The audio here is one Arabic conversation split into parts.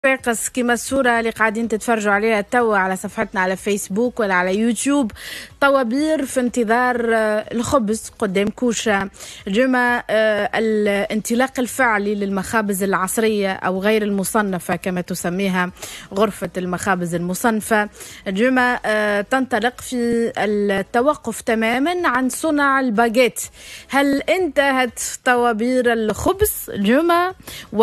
فاقس كما الصورة اللي قاعدين تتفرجوا عليها توا على صفحتنا على فيسبوك ولا على يوتيوب. طوابير في انتظار الخبز قدام كوشة الجمعة. الانطلاق الفعلي للمخابز العصرية أو غير المصنفة كما تسميها غرفة المخابز المصنفة الجمعة تنطلق في التوقف تماما عن صنع الباجيت. هل انتهت طوابير الخبز الجمعة؟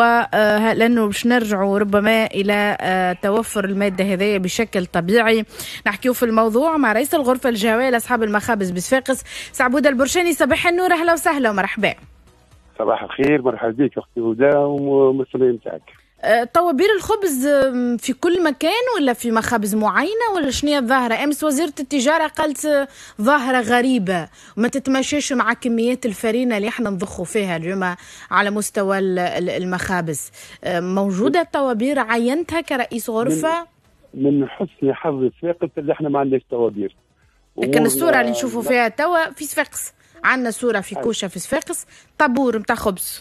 ولأنه باش نرجعوا ربما إلى توفر المادة هذه بشكل طبيعي. نحكيو في الموضوع مع رئيس الغرفة الجهوية لأصحاب المخابز بصفاقس سعبود البرشاني. صباح النور، أهلا وسهلا ومرحبا. صباح الخير، مرحبا بك أختي هدى ومسؤولين متاعك. طوابير الخبز في كل مكان ولا في مخابز معينة ولا شنو هي الظاهرة؟ أمس وزيرة التجارة قالت ظاهرة غريبة وما تتماشاش مع كميات الفرينة اللي احنا نضخوا فيها اليوم على مستوى المخابز. موجودة طوابير عينتها كرئيس غرفة؟ من حسن حظ صفاقس اللي احنا ما عندناش طوابير. لكن الصورة اللي نشوفوا فيها توا في صفاقس، عندنا صورة في كوشة في صفاقس طابور متاع خبز.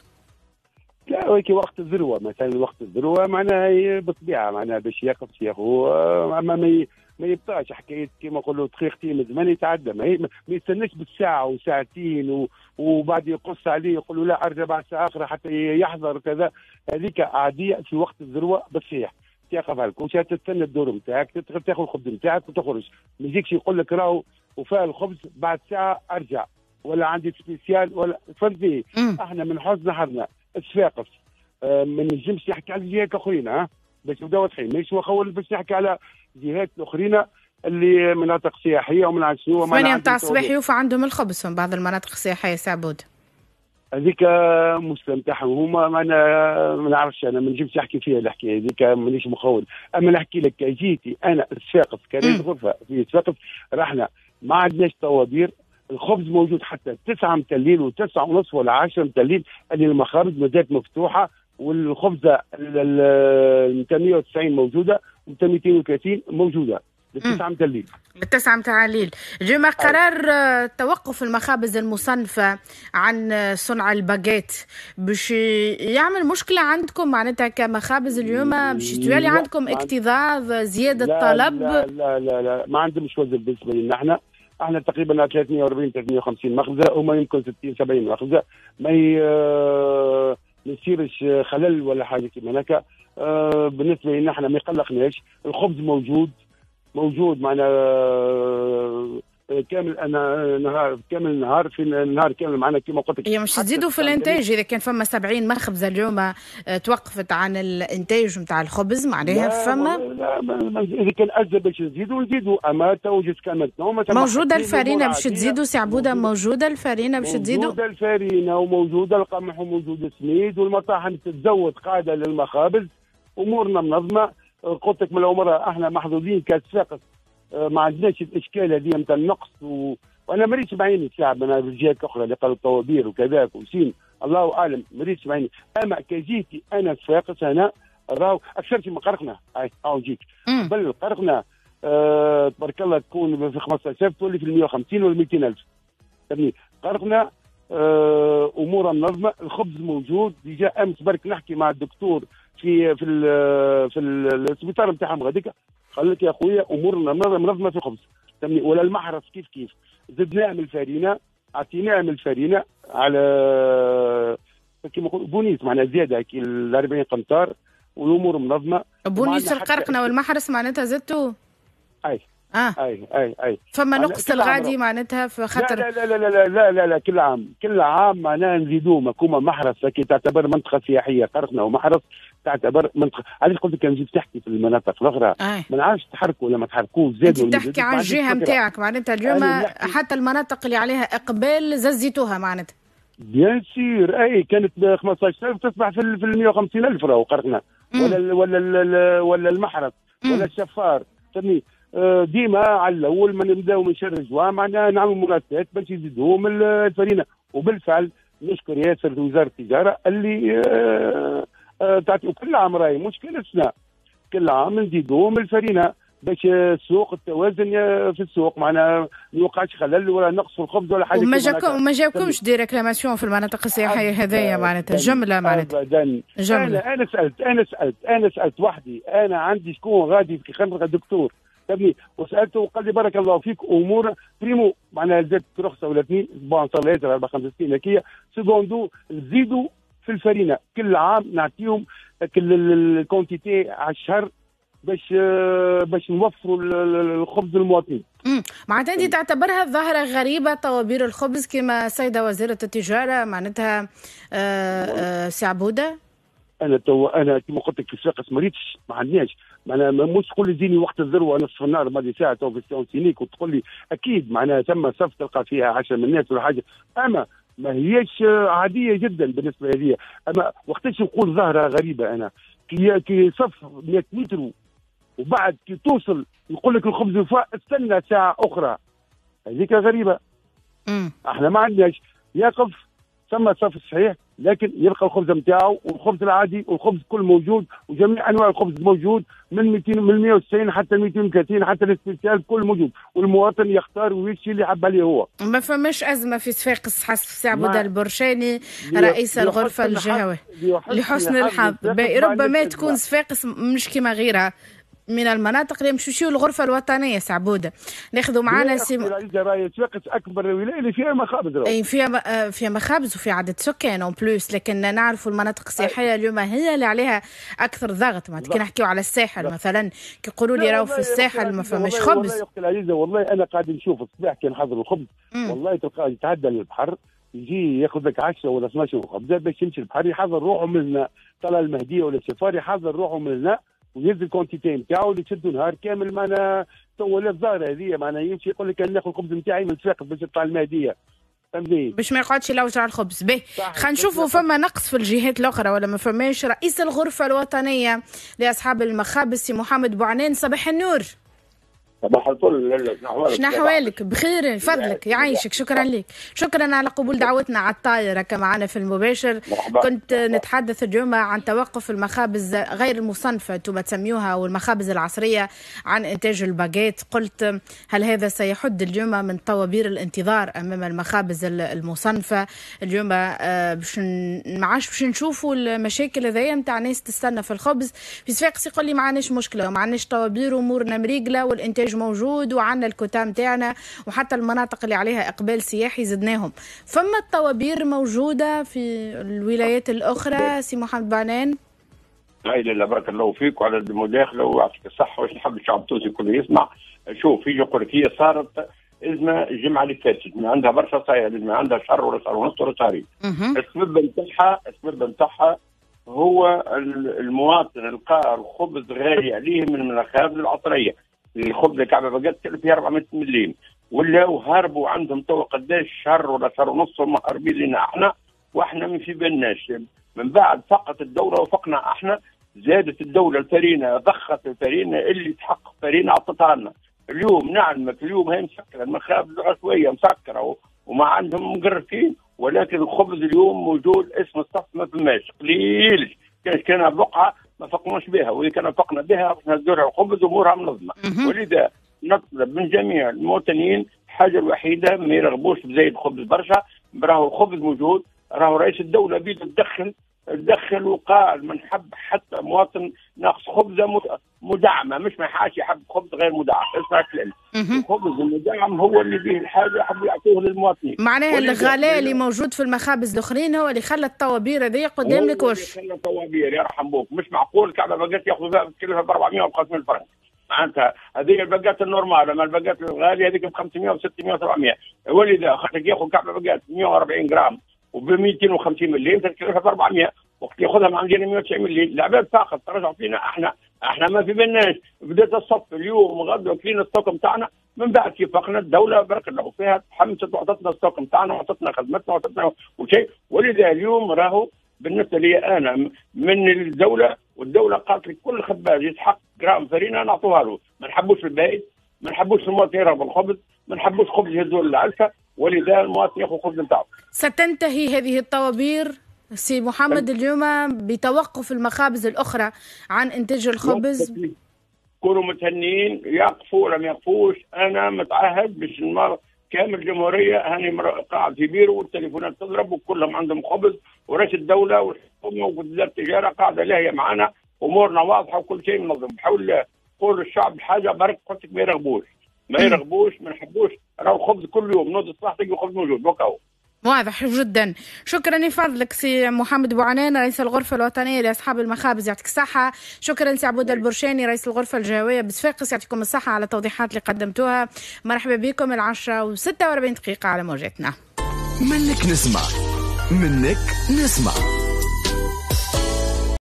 لا ولكن وقت الذروه، مثلا وقت الذروه معناها هي بالطبيعه معناها باش يقف ياخو اما ما يبقاش حكايه كما نقولوا دقيقتين من زمان يتعدى، ما يستناش بالساعه وساعتين وبعد يقص عليه يقول له لا ارجع بعد ساعه اخرى حتى يحضر كذا. هذيك عاديه في وقت الذروه بالصحيح تقف على الكوشه تستنى الدور نتاعك تاخذ الخبز نتاعك وتخرج. ما يجيكش يقول لك راهو وفاء الخبز بعد ساعه ارجع ولا عندي سبيسيال ولا فهمتني. احنا من حسن حظنا صفاقس ما نجمش يحكي على الجهات الاخرين باش نبداو واضحين، ماشي وخول باش نحكي على جهات الاخرين اللي مناطق سياحيه ومن عند شنو 8 نتاع الصباح يوفى عندهم الخبز في بعض المناطق السياحيه سعبود. هذيك مسلم تاعهم هما ما نعرفش، انا ما نجمش نحكي فيها الحكايه هذيك مانيش مخول. اما نحكي لك جيتي انا صفاقس كرئيس غرفه في صفاقس رحنا ما عندناش طوابير. الخبز موجود حتى 9 متلين و9 ونص ولا 10 متلين اللي المخابز مازالت مفتوحه، والخبزه 190 موجوده و 230 موجوده التسعه متلين. التسعه متعاليل جمع قرار توقف المخابز المصنفه عن صنع الباجيت باش يعمل مشكله عندكم معناتها كمخابز اليوم باش تولي عندكم اكتظاظ زياده طلب؟ لا ما عندهمش وزن بالنسبه لنا احنا تقريبا 340 350 مخبزه وما يمكن 60 70 مخبزه ما يصيرش خلل ولا حاجه كيما هكا. بالنسبه لنا احنا ما يقلقناش، الخبز موجود معنا كامل نهار في النهار كامل معنا كما قلت لك. هي مش تزيدوا في الانتاج اذا كان فما 70 مخبزه اليوم توقفت عن الانتاج نتاع الخبز معناها فما؟ لا اذا كان اجل باش نزيدوا اما توجد كانت موجوده الفرينه باش تزيدوا سعبوده؟ موجوده الفرينه باش تزيدوا؟ موجوده الفرينه وموجوده القمح وموجود السميد والمطاحن تتزود قاعده للمخابز. امورنا منظمه. قلت لك من الامور احنا محظوظين كصفاقس ما عندناش الاشكال هذه نتاع النقص وانا مريتش بعيني الشعب انا بالجهات الاخرى اللي قالوا الطوابير وكذاك وسين الله اعلم مريتش بعيني. اما كجيتي انا صفاقس انا راهو اكثر من قرقنا او جيت بل قرقنا تبارك الله تكون في 15,000 تولي في 150 ولا 200,000 فهمني. قرقنا امورها منظمه. الخبز موجود ديجا. امس برك نحكي مع الدكتور في السبيطار نتاعهم غاديك قال لك يا خويا امورنا منظمه في الخبز فهمني. ولا المحرص كيف زدناه من الفرينه اعطيناه من الفرينه على كيما نقولوا بونيس معناها زياده كي 40 قنطار والامور منظمه. بونيس القرقنه والمحرص معناتها زدتوا؟ اي فما نقص الغادي معناتها في خاطر لا لا لا لا لا لا لا كل عام معناها نزيدوه مكومه محرص كي تعتبر منطقه سياحيه. قرقنا ومحرص تعتبر منطقه. علاش قلت لك كان نجيب تحكي في المناطق الاخرى ما نعرفش تحركوا ولا ما تحركوش زادوا. انت تحكي عن الجهه نتاعك معناتها اليوم حتى المناطق اللي عليها اقبال ززيتوها معناتها؟ بيان سير اي كانت 15,000 تصبح في 150,000 راهو قرقنا ولا المحرص ولا الشفار فهمني. ديما على الاول ما نبداو من شر الجوع معناها نعملوا مراسلات باش يزيدوهم الفرينه. وبالفعل نشكر ياسر وزاره التجاره اللي تعطي كل عام راهي مش كل سنه كل عام نزيدوهم الفرينه باش السوق التوازن في السوق، معناها ما يوقعش خلل ولا نقص في الخبز ولا حاجه. وما جاوكمش دي ريكلاماسيون في المناطق السياحيه هذيا معناتها جمله معناتها ابدا جمله. انا سالت وحدي، انا عندي شكون غادي في خدمه الدكتور فهمني، وسالته وقال لي بارك الله فيك امور بريمو معناها زادت رخصه ولا اثنين بون صار لها 4 5 سنين هكيا. سكوندو نزيدوا في الفرينه كل عام نعطيهم كل الكونتيتي على الشهر باش نوفروا الخبز للمواطنين. معناتها انت تعتبرها ظاهره غريبه طوابير الخبز كما سيده وزيره التجاره معناتها سي عبوده؟ انا كما قلت لك في الساقس مريتش ما عندناش، معناها مش تقول لي زيني وقت الذروه نصف النهار ماضي ساعه تو في السيون سينيك وتقول لي اكيد معناها ثم صف تلقى فيها 10 من الناس ولا حاجه، اما ما هيش عاديه جدا بالنسبه لي. اما وقتاش نقول ظاهره غريبه انا كي صف 100 متر وبعد كي توصل نقول لك الخبز وفاء استنى ساعه اخرى، هذيك غريبه. احنا ما عندناش يقف ثم صف صحيح لكن يلقى الخبز نتاعو والخبز العادي والخبز كل موجود وجميع انواع الخبز موجود من 200 من 190 حتى 230 حتى السبيسيال كل موجود، والمواطن يختار ويمشي اللي يحب عليه هو. ما فماش ازمه في صفاقس حسب سي عبودة البرشاني رئيس الغرفه الجهويه لحسن الحظ. ربما تكون صفاقس مش كما غيرها من المناطق اللي يمشوا الغرفه الوطنيه سعبوده. ناخذوا معنا صفاقس اكبر ولايه اللي فيها مخابز، اي فيها مخابز وفي عدد سكان اون بلوس، لكن نعرفوا المناطق السياحيه اليوم هي اللي عليها اكثر ضغط. ما كي نحكيو على الساحل مثلا كي يقولوا لي راهو في الساحل ما فماش خبز. والله يا اختي العزيزه والله انا قاعد نشوف الصباح كي نحضر الخبز والله تلقاه يتعدى للبحر يجي ياخذ لك 10 ولا 12 خبزات باش يمشي البحر يحضر روحه من الماء، طلع المهديه ولا السفاري يحضر روحه من الماء ويهز الكونتيتي نتاعو اللي تشدوا نهار كامل. معنا تو ولا الظاهره هذه معناها يمشي يقول لك انا ناخذ الخبز نتاعي من صفاقس باش يطلع المهديه فهمتني، باش ما يقعدش يلوج على الخبز. به خلينا نشوفوا فما نقص في الجهات الاخرى ولا ما فماش. رئيس الغرفه الوطنيه لاصحاب المخابز سي محمد بوعنان، صباح النور. صباح الفل. شنو احوالك؟ بخير فضلك يعيشك. شكرا لك، شكرا على قبول دعوتنا على الطايره كمعنا في المباشر. كنت نتحدث اليوم عن توقف المخابز غير المصنفه انتم تسميوها والمخابز العصريه عن انتاج الباجيت. قلت هل هذا سيحد اليوم من طوابير الانتظار امام المخابز المصنفه؟ اليوم ما عادش باش نشوفوا المشاكل هذيا نتاع ناس تستنى في الخبز. في صفاقس يقول لي ما عندناش مشكله وما عندناش طوابير امورنا مريقله والانتاج موجود وعندنا الكوتا نتاعنا وحتى المناطق اللي عليها اقبال سياحي زدناهم. فما الطوابير موجوده في الولايات الاخرى سي محمد بوعنان؟ اي لا بارك الله فيك وعلى المداخله ويعطيك الصحه. واش نحب الشعب التونسي كله يسمع. شوف يجي يقول لك هي صارت ازمه الجمعه اللي فاتت من عندها برشا صاير الازمه عندها شهر ولا شهر ونص ولا شهرين. السبب نتاعها هو المواطن لقى الخبز غالي عليه من المخابز العصريه. الخبز كعبه باجات فيها 400 مليم ولاو هربوا عندهم تو قداش شهر ولا شهر ونص هم هاربين لنا احنا واحنا ما في بالناش. من بعد فقط الدوله وفقنا احنا، زادت الدوله الفرينه ضخت الفرينه اللي تحقق فرينه عطتها لنا. اليوم نعلمك اليوم هي مسكره المخابز العشوائيه مسكره وما عندهم مقرفين، ولكن الخبز اليوم موجود اسم الصف ما فماش قليل. كان بقعه ما فقناش بها واللي كان فقنا بها نهزوا لها الخبز امورها منظمه. ولذا نطلب من جميع المواطنين الحاجه الوحيده ما يرغبوش بزايد الخبز برشا، راهو الخبز موجود، راهو رئيس الدوله بيده تدخل وقال ما نحب حتى مواطن ناقص خبزه مدعمه، مش ما يحاش يحب خبز غير مدعم. اسمع كلام الخبز المدعم هو اللي به الحاجه يحبوا يعطوه للمواطنين. معناها الغلاء اللي موجود في المخابز الاخرين هو اللي خلى الطوابير هذه قدام لك وش؟ خلى الطوابير يرحم بوك. مش معقول كعبه باجات ياخذوا فيها تكلفها ب 400 و 500 فرنك. معناتها هذه الباجات النورمال، اما الباجات الغاليه هذيك ب 500 و 600 و 700. ولذا خاطر ياخذ كعبه باجات 140 جرام وب 250 مليم تكلفها ب 400، وقت ياخذها من عندنا 190 مليم. العباد فقط ترجعوا فينا احنا ما في بالناش. بدات الصف اليوم غدا وكلينا الستوك نتاعنا من بعد كيف فقنا الدوله بارك الله فيها تحمست وعطتنا الستوك نتاعنا وعطتنا خدمتنا وعطتنا وشيء. ولذا اليوم راهو بالنسبه لي انا من الدوله، والدوله قالت لي كل خباز يسحق جرام فرينه نعطوها له. ما نحبوش البايت، ما نحبوش المواطن يرغب الخبز، ما نحبوش خبز يهزوا للعلفه، ولذا المواطن ياخذ خبز نتاعو. ستنتهي هذه الطوابير سي محمد اليوم بتوقف المخابز الاخرى عن انتاج الخبز؟ كونوا متهنين، يقفوا ولا ما يقفوش. انا متعهد باش كامل الجمهوريه هاني قاعد في بيرو والتليفونات تضرب وكلهم عندهم خبز، ورئيس الدوله والحكومه ووزاره التجاره قاعده لاهيه معنا، امورنا واضحه وكل شيء منظم. بحاول قول الشعب حاجه برك قلت لك ما يرغبوش ما نحبوش، راهو الخبز كل يوم نوض الصباح تلقى خبز موجود وكاو. واضح جدا. شكرا لفضلك سي محمد بوعنان رئيس الغرفة الوطنية لأصحاب المخابز، يعطيك الصحة. شكرا سي عبود البرشاني رئيس الغرفة الجهوية بصفاقس، يعطيكم الصحة على التوضيحات اللي قدمتوها. مرحبا بكم. 10:46 على موجتنا. منك نسمع